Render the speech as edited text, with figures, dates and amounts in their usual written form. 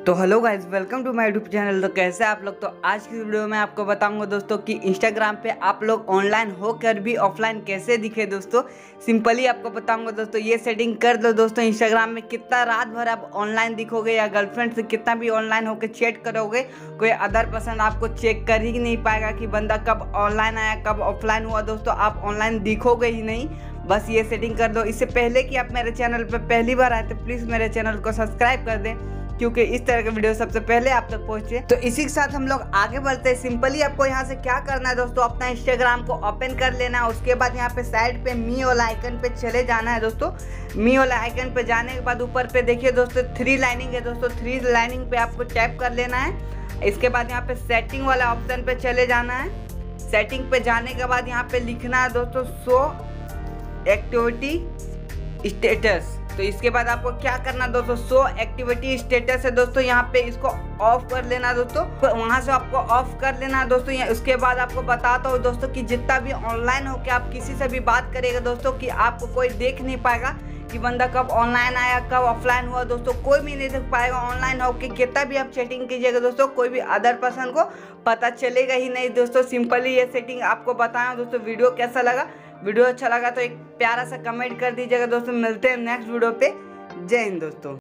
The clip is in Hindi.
तो hello guys, welcome to my YouTube channel. तो कैसे आप लोग। तो आज की वीडियो में आपको बताऊंगा दोस्तों कि इंस्टाग्राम पे आप लोग ऑनलाइन होकर भी ऑफलाइन कैसे दिखे। दोस्तों सिंपली आपको बताऊंगा दोस्तों, ये सेटिंग कर दो दोस्तों। इंस्टाग्राम में कितना रात भर आप ऑनलाइन दिखोगे या गर्लफ्रेंड से कितना भी ऑनलाइन होकर चैट करोगे, कोई अदर पर्सन आपको चेक कर ही नहीं पाएगा कि बंदा कब ऑनलाइन आया कब ऑफलाइन हुआ। दोस्तों आप ऑनलाइन दिखोगे ही नहीं। बस ये सेटिंग कर दो। इससे पहले कि आप मेरे चैनल पर पहली बार आए तो प्लीज़ मेरे चैनल को सब्सक्राइब कर दें, क्योंकि इस तरह के वीडियो सबसे पहले आप तक पहुंचे। तो इसी के साथ हम लोग आगे बढ़ते हैं। सिंपली आपको यहाँ से क्या करना है दोस्तों, अपना इंस्टाग्राम को ओपन कर लेना है। उसके बाद यहाँ पे साइड पे मी वाला आइकन पे चले जाना है दोस्तों। मी वाला आइकन पे जाने के बाद ऊपर पे देखिए दोस्तों 3 लाइनिंग है दोस्तों। 3 लाइनिंग पे आपको टैप कर लेना है। इसके बाद यहाँ पे सेटिंग वाला ऑप्शन पे चले जाना है। सेटिंग पे जाने के बाद यहाँ पे लिखना है दोस्तों शो एक्टिविटी स्टेटस। तो इसके बाद आपको क्या करना दोस्तों, शो एक्टिविटी स्टेटस है दोस्तों, यहाँ पे इसको ऑफ कर लेना दोस्तों। तो वहाँ से आपको ऑफ कर लेना दोस्तों। उसके बाद आपको बताता हूँ दोस्तों कि जितना भी ऑनलाइन हो के आप किसी से भी बात करेगा दोस्तों कि आपको कोई देख नहीं पाएगा कि बंदा कब ऑनलाइन आया कब ऑफलाइन हुआ। दोस्तों कोई भी नहीं देख पाएगा ऑनलाइन हो के। कितना भी आप चैटिंग कीजिएगा दोस्तों, कोई भी अदर पर्सन को पता चलेगा ही नहीं दोस्तों। सिंपली ये सेटिंग आपको बताया दोस्तों। वीडियो कैसा लगा, वीडियो अच्छा लगा तो एक प्यारा सा कमेंट कर दीजिएगा दोस्तों। मिलते हैं नेक्स्ट वीडियो पे। जय हिंद दोस्तों।